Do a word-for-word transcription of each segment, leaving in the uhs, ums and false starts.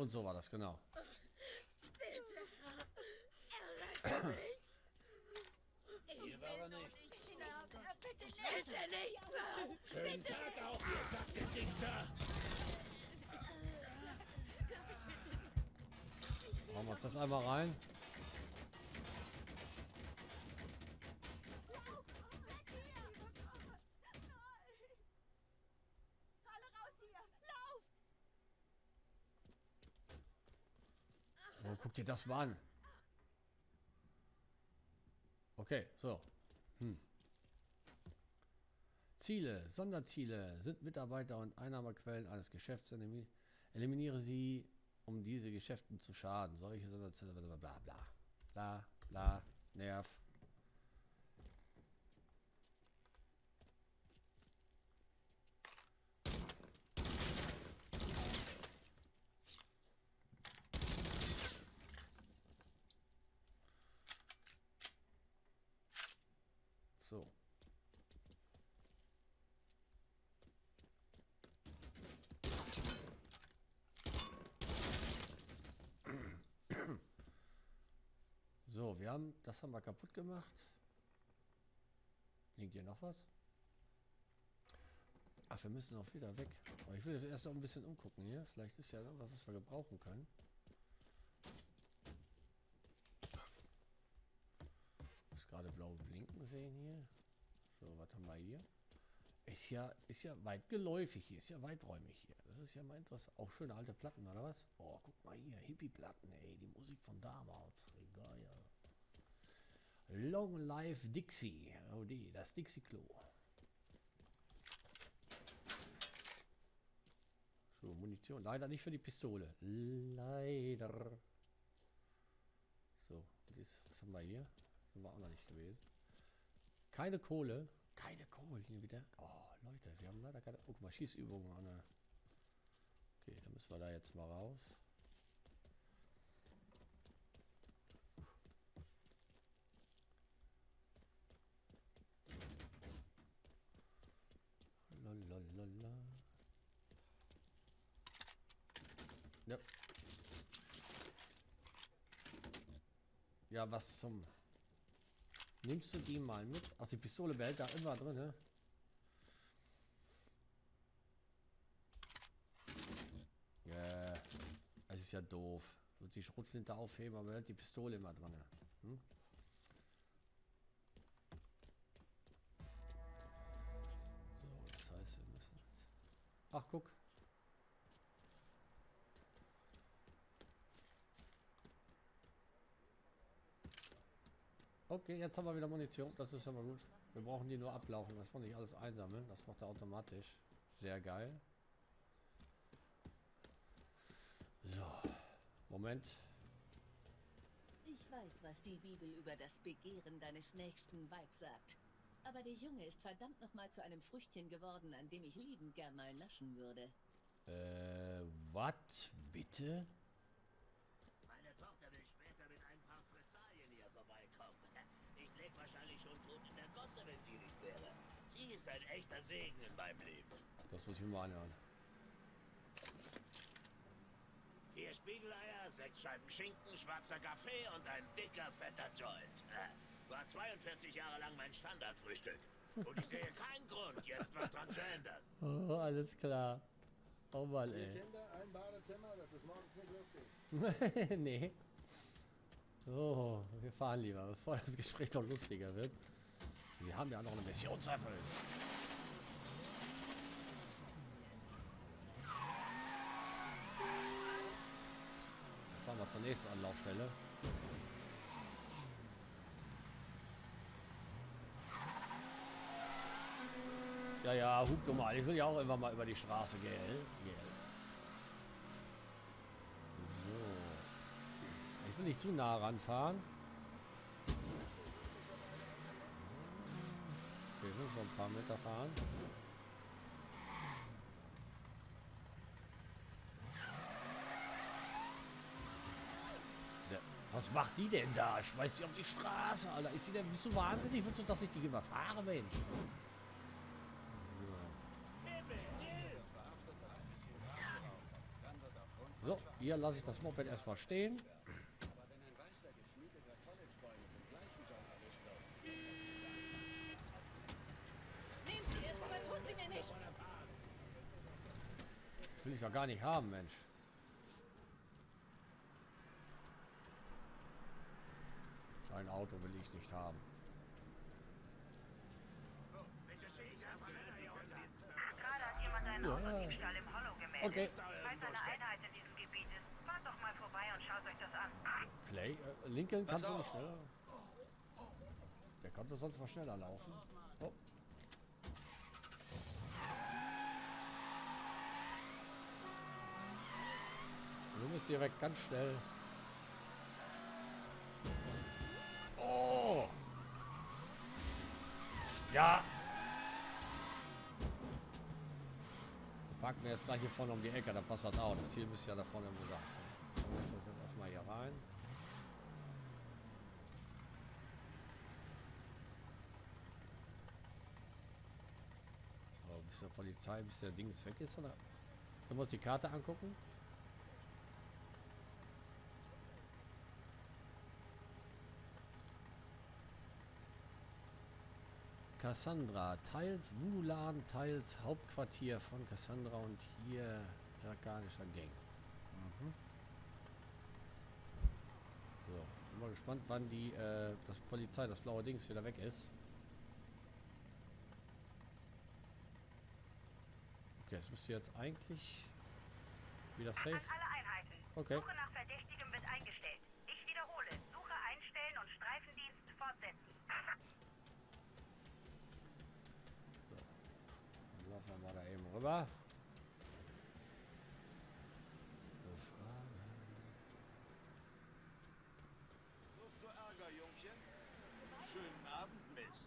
Und so war das, genau. Bitte, errette mich. Hier war er nicht. Bitte nicht. Bitte nicht, Sir. Schönen Tag auch, ihr Sackgesichter. Machen wir uns das einmal rein. Oh, guck dir das mal an. Okay, so. Hm. Ziele, Sonderziele sind Mitarbeiter und Einnahmequellen eines Geschäfts. Eliminiere sie, um diese Geschäften zu schaden. Solche Sonderziele, bla bla bla. Bla bla, Nerv. So. So, wir haben, das haben wir kaputt gemacht. Liegt hier noch was? Ach, wir müssen auch wieder weg. Aber ich will erst noch ein bisschen umgucken hier. Vielleicht ist ja noch was, was wir gebrauchen können. Ich muss gerade blau blinken sehen hier. So, was haben wir hier? Ist ja, ist ja weit geläufig hier, ist ja weiträumig hier. Das ist ja mal interessant. Auch schöne alte Platten, oder was? Oh, guck mal hier, Hippie-Platten, ey, die Musik von damals. Egal, ja. Long Life Dixie. Oh, die, das Dixie-Klo. So, Munition. Leider nicht für die Pistole. Leider. So, das, was haben wir hier? Sind wir auch noch nicht gewesen. Keine Kohle. Keine Kohle hier wieder. Oh, Leute, wir haben leider keine... Oh, guck mal, Schießübungen an der... Okay, dann müssen wir da jetzt mal raus. Lalalala. Ja. Ja, was zum... Nimmst du die mal mit? Ach, die Pistole behält da immer drin, ne? Ja, es ist ja doof. Wird die Schrotflinte aufheben, aber behält die Pistole immer drin. Hm? So, das heißt, wir müssen... Ach, guck. Okay, jetzt haben wir wieder Munition. Das ist aber gut. Wir brauchen die nur ablaufen. Das wollen nicht alles einsammeln. Das macht er automatisch. Sehr geil. So. Moment. Ich weiß, was die Bibel über das Begehren deines nächsten Weib sagt. Aber der Junge ist verdammt nochmal zu einem Früchtchen geworden, an dem ich liebend gern mal naschen würde. Äh, was? Bitte? Meine Tochter will später mit ein paar Fressalien hier vorbeikommen. Ich leg wahrscheinlich schon tot in der Gosse, wenn sie nicht wäre. Sie ist ein echter Segen in meinem Leben. Das muss ich mir mal anhören. Vier Spiegeleier, sechs Scheiben Schinken, schwarzer Kaffee und ein dicker, fetter Joint. War zweiundvierzig Jahre lang mein Standardfrühstück. Und ich sehe keinen Grund, jetzt was dran zu ändern. Oh, alles klar. Oh Mann, ey. Kinder, ein Badezimmer, das ist morgens nicht lustig. Nee. Oh, wir fahren lieber, bevor das Gespräch noch lustiger wird. Wir haben ja noch eine Mission zu erfüllen. Dann fahren wir zur nächsten Anlaufstelle. Ja, ja, hupt doch mal. Ich will ja auch immer mal über die Straße gehen. Gell? So. Ich will nicht zu nah ranfahren. Okay, ich muss noch ein paar Meter fahren. Ja, was macht die denn da? Schmeißt sie auf die Straße, Alter. Ist sie denn, bist du wahnsinnig? Willst du, dass ich dich überfahre, Mensch? So, hier lasse ich das Moped erstmal stehen. Aber wenn ein weißer, geschmiedeter College-Boy mit dem gleichen Job erwischt wird, Nehmen Sie es, aber tun Sie mir nichts. Das will ich doch gar nicht haben, Mensch. Ein Auto will ich nicht haben. Gerade hat jemand einen Ja. Autodiebstahl im Hollow gemeldet. Okay. Falls eine Einheit in diesem Gebiet ist, fahrt doch mal vorbei und schaut euch das an. Clay, äh, Lincoln, kannst du nicht schneller? Der konnte sonst mal schneller laufen. Oh. Du musst hier weg, ganz schnell. Oh! Ja! Wir parken wir jetzt gleich hier vorne um die Ecke, da passt das auch. Das Ziel müsste ja da vorne im sein. So, wir jetzt jetzt erstmal hier rein. So, bis der Polizei, bis der Ding jetzt weg ist, oder? Du musst die Karte angucken. Cassandra, teils Wulan, teils Hauptquartier von Cassandra und hier iranischer Gang. Mhm. So, bin mal gespannt, wann die äh, das Polizei, das blaue Dings wieder weg ist. Okay, es müsste jetzt eigentlich wieder safe. An alle Einheiten. Okay. Suche nach Verdächtigem wird eingestellt. Ich wiederhole. Suche einstellen und Streifendienst fortsetzen. Dann laufen wir mal da eben rüber. Befragen. suchst du Ärger, Jungchen? Schönen Abend, Miss.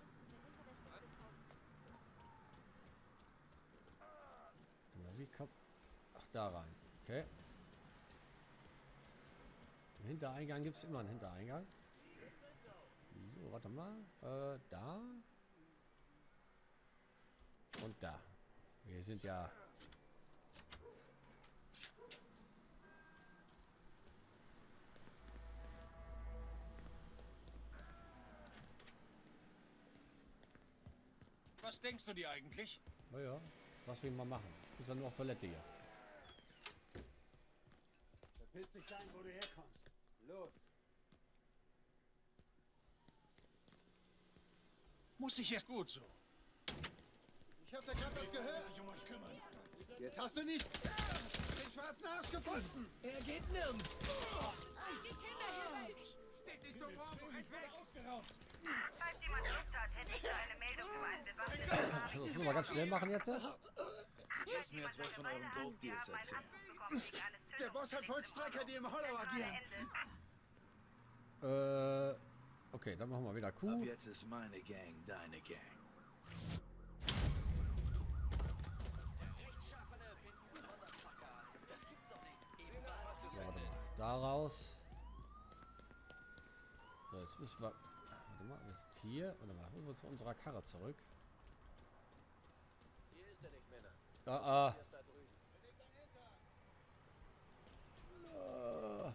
Wie kommt... Ach, da rein. Okay. Im Hintereingang gibt es immer einen Hintereingang. So, warte mal. Äh, da. Und da. Wir sind ja... Was denkst du dir eigentlich? Naja, was wir mal machen. Ich muss ja nur auf Toilette hier. Verpiss dich dahin, wo du herkommst. Los. Muss ich jetzt gut so. Ich hab da gerade was gehört. Sich um euch kümmern. Jetzt hast du nicht den schwarzen Arsch gefunden. Er geht nirgends. Die Kinder hier weg. Ausgeraubt. Falls jemand Lust hat, hätte ich da eine Meldung über einen bewaffneten Das müssen wir mal ganz schnell machen jetzt. Lass mir jetzt was von euren Dope-Deals erzählen. Der Boss hat Vollstrecker, die im Hollow agieren. Äh, okay, dann machen wir wieder Ab Q. jetzt ist meine Gang deine Gang. So, warte mal. Daraus. So, jetzt müssen wir... Warte mal, wir sind hier. Warte mal, holen wir zu unserer Karre zurück. Hier ist er nicht, Männer. Ah, ah. Er ist da drüben. Äh,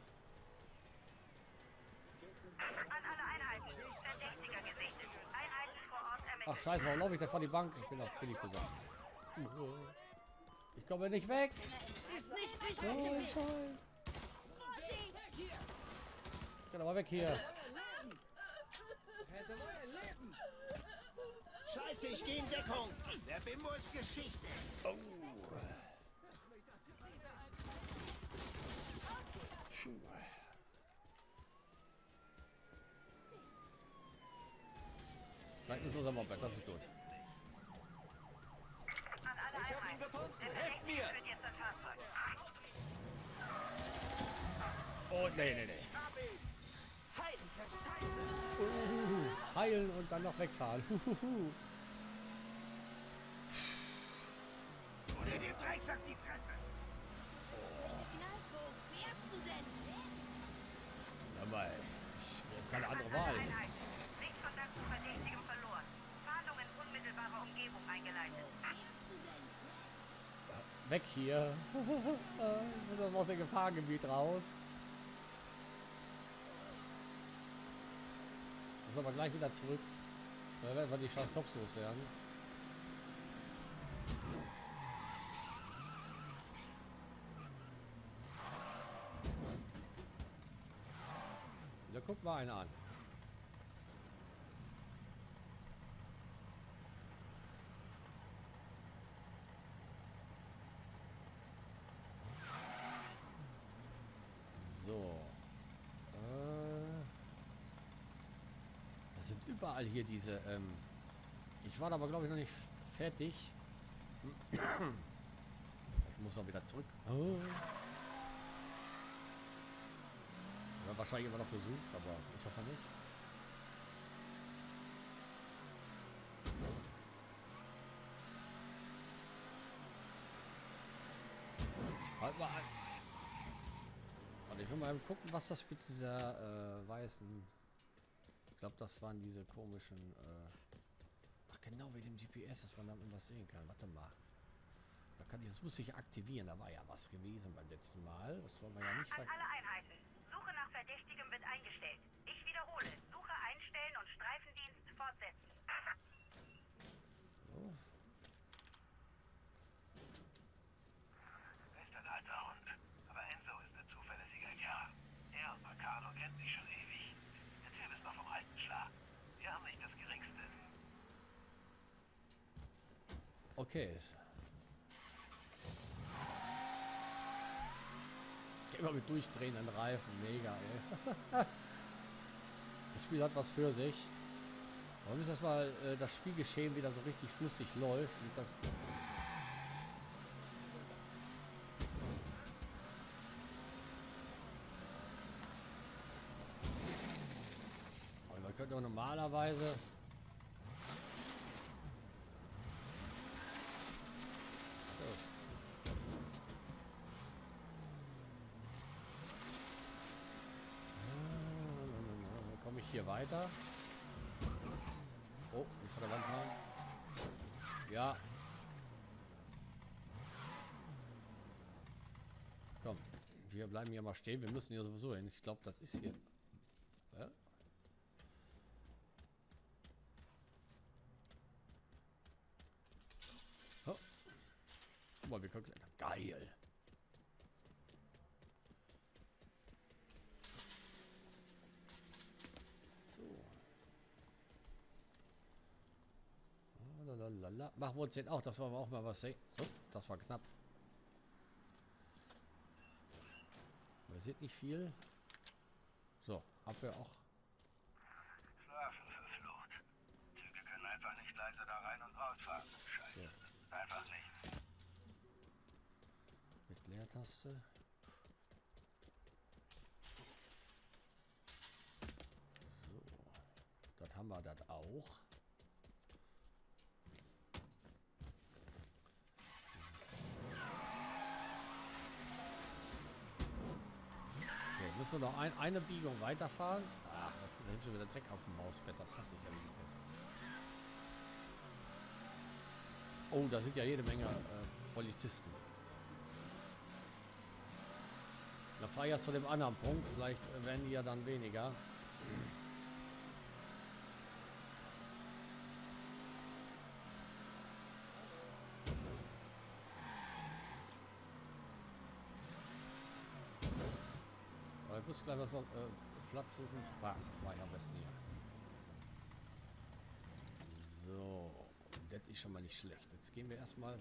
An alle Einheiten. Verdächtiger gesichtet. Einheiten vor Ort ermitteln. Ach scheiße, warum laufe ich denn vor die Bank? Ich bin doch billig gesagt. Ich komme nicht weg. Ist nicht sicher Oh, auf dem Weg. Scheiße. Geht aber weg hier. Scheiße, ich gehe in Deckung. Der Bimbo ist Geschichte. Da ist unser Moped, das ist gut. An alle Einheiten. Der Verdächtige führt jetzt ein Fahrzeug. Oh, nee, nee, nee. Uhuhu. Heilen und dann noch wegfahren. Uhuhu. Oder dem Drecksack die Fresse. Na, wo fährst du denn hin? Aber ich habe keine andere An Wahl. alle Einheiten. Sichtkontakt zu Verdächtigem verloren. Fahndung in unmittelbarer Umgebung eingeleitet. Fährst du denn hin? Weg hier. Ich muss aus dem Gefahrengebiet raus. Muss aber gleich wieder zurück. Da werden wir die scheiß Cops loswerden. Da guckt mal einer an. So. Äh, das sind überall hier diese. Ähm, ich war da aber glaube ich noch nicht fertig. Ich muss noch wieder zurück. Oh. Ja, wahrscheinlich immer noch besucht, aber ich hoffe nicht. Halt mal an. Warte, ich will mal eben gucken, was das mit dieser äh, weißen... Ich glaube, das waren diese komischen... Äh Ach genau, wie dem G P S, dass man damit was sehen kann. Warte mal. Da kann ich, das muss ich aktivieren. Da war ja was gewesen beim letzten Mal. Das wollen wir ja nicht... An alle Einheiten. Suche nach Verdächtigem wird eingestellt. Ich wiederhole. Suche einstellen und Streifendienst fortsetzen. So. Ist ein alter Hund. Aber Enzo ist ein zuverlässiger Kerl. Er und Mercado kennen sich schon ewig. Der Typ ist noch vom alten Schlag. Wir haben nicht das Geringste. Okay. Immer mit durchdrehenden Reifen. Mega, ey. Das Spiel hat was für sich. Aber bis das mal äh, das Spielgeschehen wieder so richtig flüssig läuft. Und das Aber man könnte auch normalerweise... Hier weiter. Oh, nicht vor der Wand fahren. Ja. Komm, wir bleiben hier mal stehen. Wir müssen hier sowieso hin. Ich glaube, das ist hier. Ja? Oh. Guck mal, wir können klettern. Geil. Lalalala. Machen wir uns den auch, das wollen wir auch mal was sehen. So, das war knapp. Man sieht nicht viel. So, Abwehr auch. Schlafen verflucht. Züge können einfach nicht leise da rein und rausfahren. Scheiße. Ja. Einfach nicht. Mit Leertaste. So. Das haben wir das auch. Müssen wir noch ein, eine Biegung weiterfahren? Ach, das ist jetzt schon wieder Dreck auf dem Mausbett. Das hasse ich ja wie das. Oh, da sind ja jede Menge äh, Polizisten. Da fahre ich jetzt zu dem anderen Punkt. Vielleicht äh, werden die ja dann weniger. Ich wusste gleich, was wir äh, Platz suchen zu parken. Das war ja am besten hier. So, das ist schon mal nicht schlecht. Jetzt gehen wir erstmal.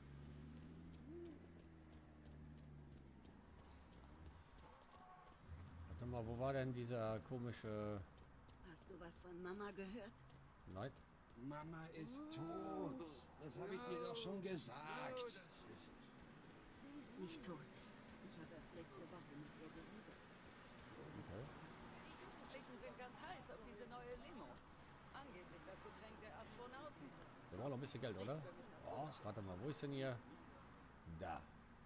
Warte mal, wo war denn dieser komische... Hast du was von Mama gehört? Nein. Mama ist tot. Das habe ich dir doch schon gesagt. Sie ist nicht tot. Ich habe erst letzte Woche mit ihr geredet. Okay. Die Jugendlichen sind ganz heiß auf diese neue Limo. Angeblich das Getränk der Astronauten. Wir brauchen noch ein bisschen Geld, oder? Oh, warte mal, wo ist denn hier? Da.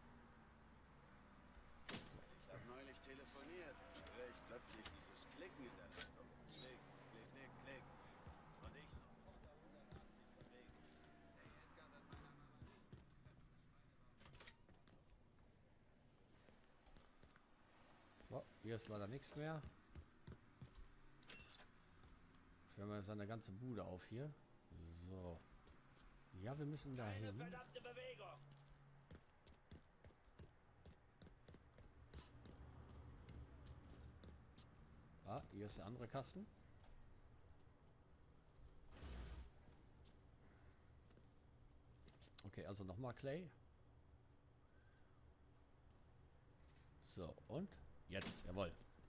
Ich habe neulich telefoniert. Da höre ich plötzlich dieses Klicken in der Leitung. Klick, klick, klick, klick. Und ich sofort auf hundertachtzig von wegen. Hey, Edgar, das meiner Mama. Oh, hier ist leider nichts mehr. Wir haben jetzt eine ganze Bude auf hier. So. Ja, wir müssen da hin. Verdammte Bewegung. Ah, hier ist der andere Kasten. Okay, also nochmal Clay. So, und jetzt, jawohl.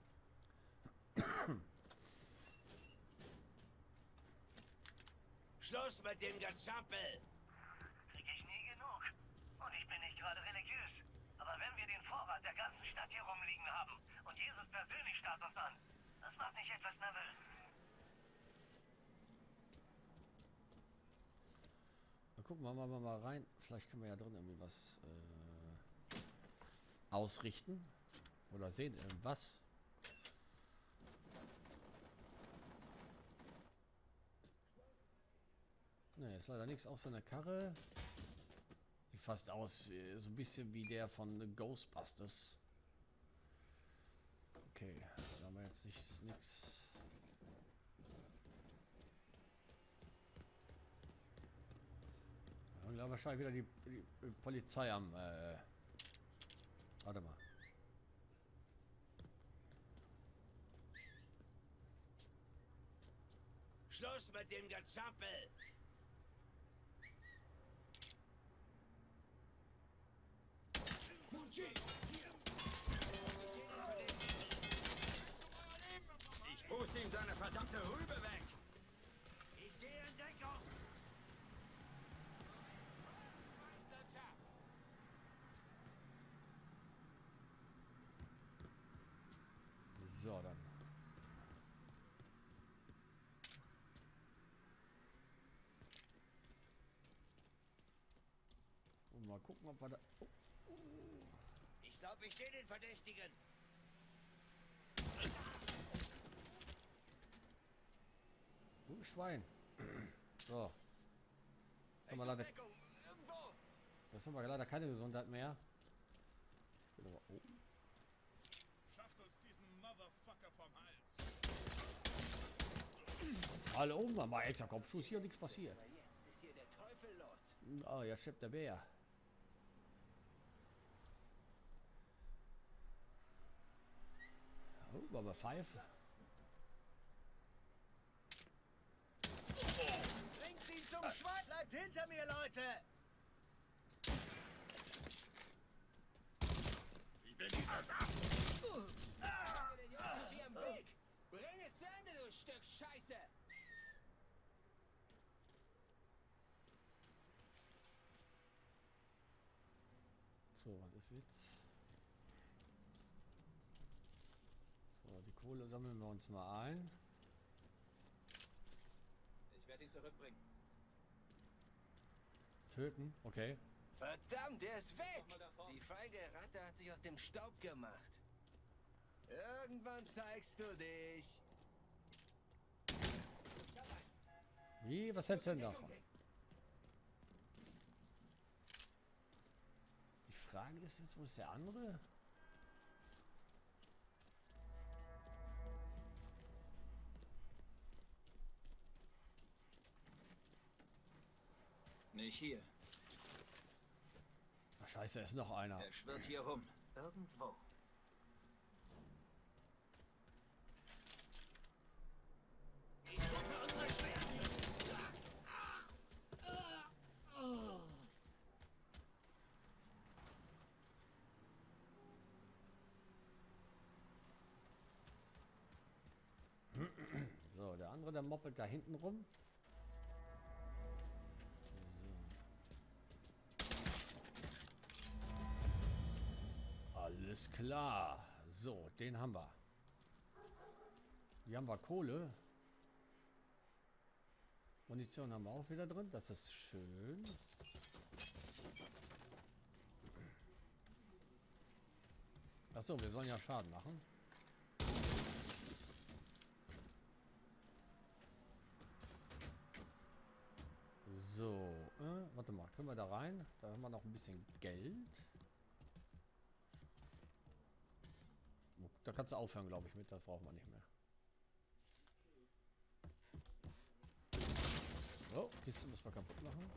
Schluss mit dem Gezappel. Krieg ich nie genug. Und ich bin nicht gerade religiös. Aber wenn wir den Vorrat der ganzen Stadt hier rumliegen haben und Jesus persönlich starrt uns an, das macht mich etwas nervös. Na, gucken wir mal, mal, mal rein. Vielleicht können wir ja drin irgendwie was äh, ausrichten. Oder sehen irgendwas. Ne, ist leider nichts außer eine Karre. Sieht fast aus, äh, so ein bisschen wie der von Ghostbusters. Okay, da haben wir jetzt nichts, nichts. Da haben wahrscheinlich wieder die, die Polizei am. Äh, warte mal. Schluss mit dem Gezappel. Ich puste ihm seine verdammte Rübe weg. Ich gehe in Deckung. So, dann. Und mal gucken, ob wir da. Oh. Ich glaube, ich sehe den Verdächtigen. Du Schwein. So. Jetzt haben wir leider, jetzt haben wir leider keine Gesundheit mehr. Ich bin aber, oh. Schafft uns diesen Motherfucker vom Hals. Hallo, Mama, extra Kopfschuss, hier nichts passiert. Aber jetzt ist hier der Teufel los. Oh, jetzt schleppt der Bär. Oh, aber Pfeife. Bringt sie zum Schwein! Bleibt hinter mir, Leute! Ich bin dieser Sack. Bring es zu Ende, du Stück Scheiße! So, was ist jetzt? So, die Kohle sammeln wir uns mal ein. Ich werde ihn zurückbringen. Töten, okay. Verdammt, der ist weg! Die feige Ratte hat sich aus dem Staub gemacht. Irgendwann zeigst du dich. Wie, was hältst du denn davon? Die Frage ist jetzt, wo ist der andere? Nicht hier. Ach, scheiße, ist noch einer. Er schwirrt hier rum. Irgendwo. So, der andere, der moppelt da hinten rum. So. Alles klar. So, den haben wir. Hier haben wir Kohle. Munition haben wir auch wieder drin. Das ist schön. Achso, wir sollen ja Schaden machen. So, äh, warte mal, können wir da rein? Da haben wir noch ein bisschen Geld. da kannst du aufhören, glaube ich, mit. Das brauchen wir nicht mehr. So, Kiste müssen wir kaputt machen.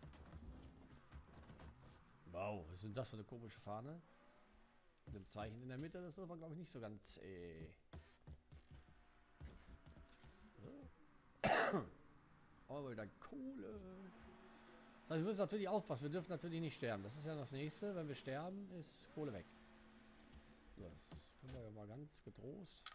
Wow, was ist denn das für eine komische Fahne? Mit dem Zeichen in der Mitte, das ist aber, glaube ich, nicht so ganz... Äh aber wieder Kohle. Das heißt, wir müssen natürlich aufpassen, wir dürfen natürlich nicht sterben. Das ist ja das Nächste. Wenn wir sterben, ist Kohle weg. So, das können wir ja mal ganz getrost.